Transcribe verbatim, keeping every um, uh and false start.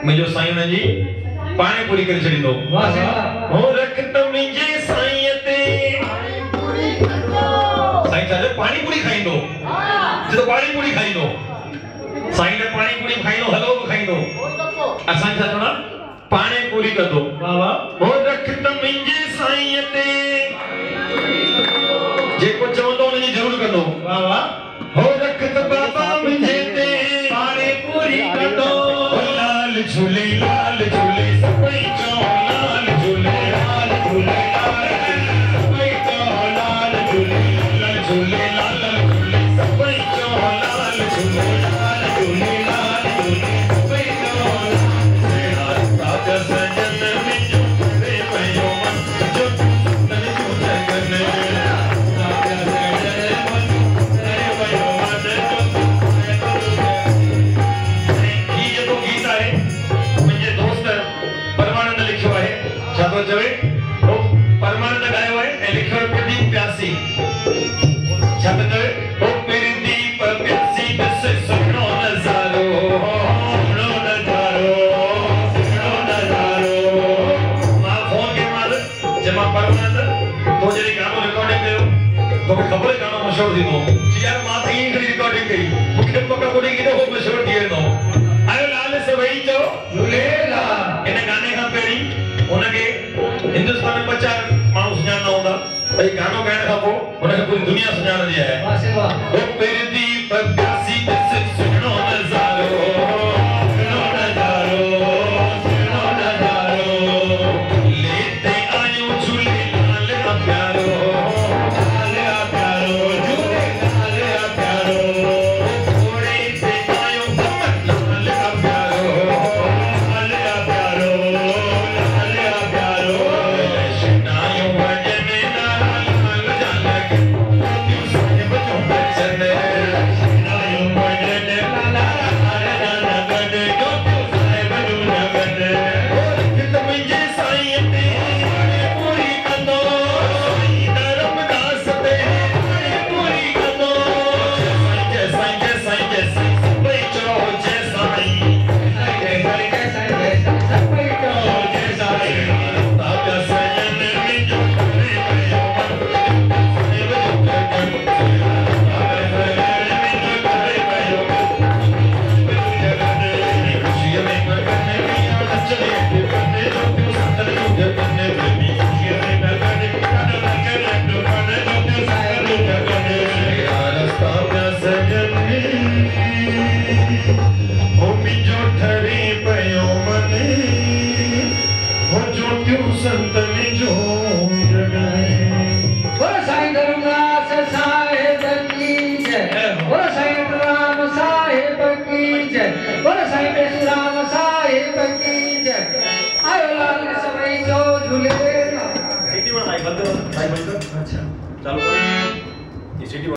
मुझो साईं जी पानी पूरी कर छड़ींदो हो रखत मुझे साईं ते साईं साले पानी पूरी खाइंदो जो पानी पूरी खाइंदो साईं ने पानी पूरी खाइंदो हलो खाइंदो असां छा चवणा पानी पूरी कंदो वाह वाह हो रखत मुझे साईं ते जेको चवंदो उन जी जरूर कंदो वाह वाह हो रखत बाबा मुझे ते पानी पूरी कंदो लाल झूले लाल झूले सभई चो लाल झूले लाल झूले सभई चो लाल झूले लाल झूले लाल झूले सभई चो लाल झूले लाल झूले लाल झूले सभई चो सेड़ा राजा सजन में जो रे भयो मन जो तन जो जगन राजा सजन मन रे भयो मन जो ये जो गीत है मुझे दोस्त परमानंद लिखियो है छातो चवे वो परमानंद गायो है ए लिखियो है प्रदीप प्यासी छातो चवे ओ प्रदीप प्यासी बस सुनो नजारो सुनो नजारो सुनो नजारो मां फोन के मार जमा परमानंद तो जरी गानो रिकॉर्डिंग कयो तो खबर गानो मशहूर थी तो यार मां थी रिकॉर्डिंग कई मुखे पक्का कोडी की तो वो मशहूर थी नो आयो लाल सभई चो झूलेला इन गाने का पेरी उनके हिंदुस्तान में पचार माण्हू सुञाणंदा हूंदा भई गानो ॻाइण खां पोइ उनखे पूरी दुनिया सुञाणंदी आहे वाह वाह ओ प्रदीप प्यासी बस सुनो नज़ारो सुनो नज़ारो सुनो नज़ारो लेते आयो झूलेलाल का प्यारो लाल का प्यारो झूलेलाल का प्यारो घोड़े पे आयो लाल का प्यारो लाल का प्यारो लाल का प्यारो शनायो भजन लाल जानक क्यों साहिब जो बचन शनायो भजन लाल जानक जो क्यों साहिब जो नगन और कित मुझे साईं ते पूरी कंदो साईं धर्मदास ते पूरी कंदो जय साईं जय साईं जय साईं सभई चओ जय साईं जय साईं जय साईं जय साईं सभई चओ जय साईं ताजा सजन में जो करे भयो मन साहिब जो गगन ताजा सजन में जो करे भयो मन जगन खुशी में गगन में चले बने जो तू संतर जो गगन में खुशी में गगन कन लगन जो बने जो तू संतर जो गगन रास्ता में सजन हो मिजो ठरे भयो मन हो जो तू संतन जो जगन बोलो साईं धर्मदास साहिब की जय बोलो साईं राम साहिब की जय बोलो साईं परशुराम साहिब की जय आयो लाल सभई चो झूलेला सीटी बंद आई बंद भाई बंद अच्छा चालू करो ये सीटी